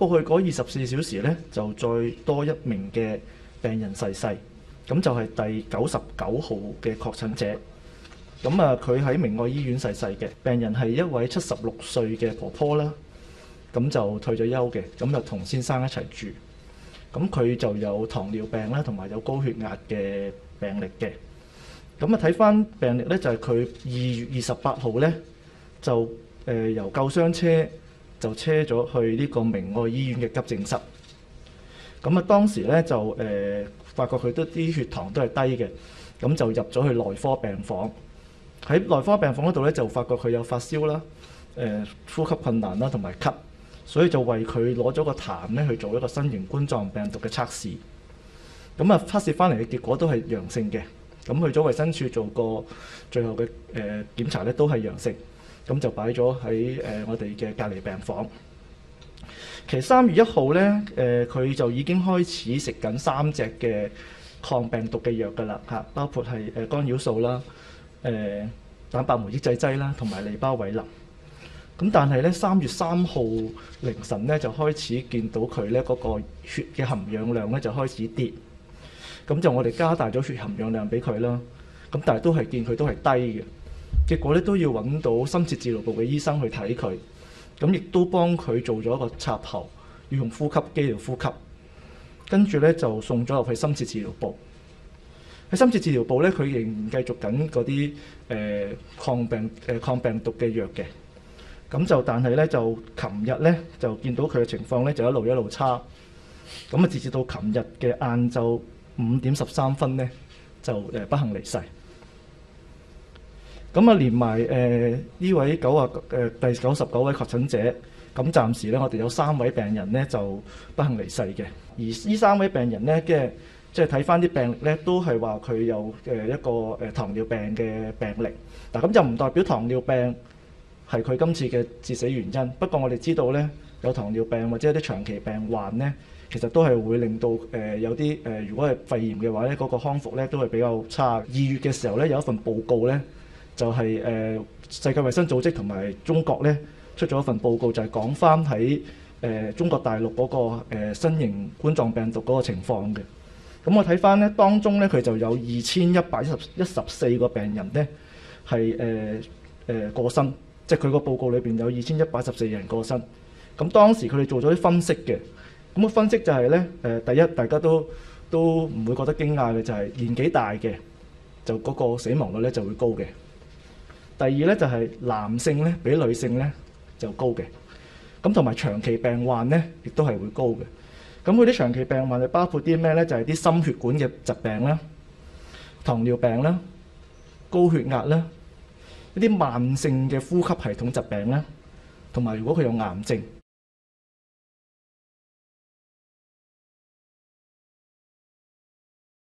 過去嗰24小時咧，就再多1名嘅病人逝世，咁就係第99號嘅確診者。咁啊，佢喺明愛醫院逝世嘅病人係一位76歲嘅婆婆啦，咁就退咗休嘅，咁就同先生一齊住。咁佢就有糖尿病啦，同埋有高血壓嘅病歷嘅。咁啊，睇翻病歷咧，就係佢2月28號咧，就由救傷車就車咗去呢個明愛醫院嘅急症室。咁啊，當時咧就發覺佢啲血糖都係低嘅，咁就入咗去內科病房。喺內科病房嗰度咧，就發覺佢有發燒啦、呼吸困難啦，同埋咳，所以就為佢攞咗個痰咧去做一個新型冠狀病毒嘅測試。咁啊，測試翻嚟嘅結果都係陽性嘅。咁去咗衛生署做個最後嘅檢查咧，都係陽性。咁就擺咗喺我哋嘅隔離病房。其實3月1號咧，佢就已經開始食緊3隻嘅抗病毒嘅藥㗎啦嚇，包括係干擾素啦、蛋白酶抑制劑啦，同埋利巴韋林。咁但係咧3月3號凌晨咧就開始見到佢咧嗰個血嘅含氧量咧就開始跌。咁就我哋加大咗血含氧量俾佢啦。咁但係都係見佢都係低嘅。結果咧都要揾到深切治療部嘅醫生去睇佢。咁亦都幫佢做咗一個插喉，要用呼吸機嚟呼吸。跟住咧就送咗入去深切治療部。喺深切治療部咧，佢仍然繼續緊嗰啲抗病毒嘅藥嘅。咁就但係咧就琴日咧就見到佢嘅情況咧就一路差。咁啊，直至到琴日嘅晏晝5點13分咧就不幸離世。咁啊，連埋呢位第99位確診者，咁暫時咧我哋有3位病人咧就不幸離世嘅。而呢3位病人咧即係睇翻啲病歷咧，都係話佢有一個糖尿病嘅病歷。嗱，咁就唔代表糖尿病係佢今次嘅致死原因。不過我哋知道咧，有糖尿病或者有啲長期病患咧，其實都係會令到有啲如果係肺炎嘅話咧，嗰個康復咧都係比較差。2月嘅時候咧有一份報告咧，就係世界衛生組織同埋中國咧出咗一份報告，就係講翻喺中國大陸嗰個新型冠狀病毒嗰個情況嘅。咁我睇翻咧，當中咧佢就有2114個病人咧係過身，即係佢個報告裏邊有2114人過身。咁當時佢哋做咗啲分析嘅，咁個分析就係咧第一大家都唔會覺得驚訝嘅，就係年紀大嘅就嗰個死亡率咧就會高嘅。第二咧就係男性咧比女性咧就高嘅，咁同埋長期病患咧亦都係會高嘅。咁佢啲長期病患就包括啲咩咧？就係啲心血管嘅疾病啦、糖尿病啦、高血壓啦、一啲慢性嘅呼吸系統疾病啦，同埋如果佢有癌症。